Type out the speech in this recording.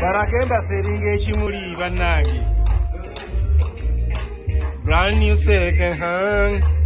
Barakenda seringa ekimuli bannange. Brand new second hand.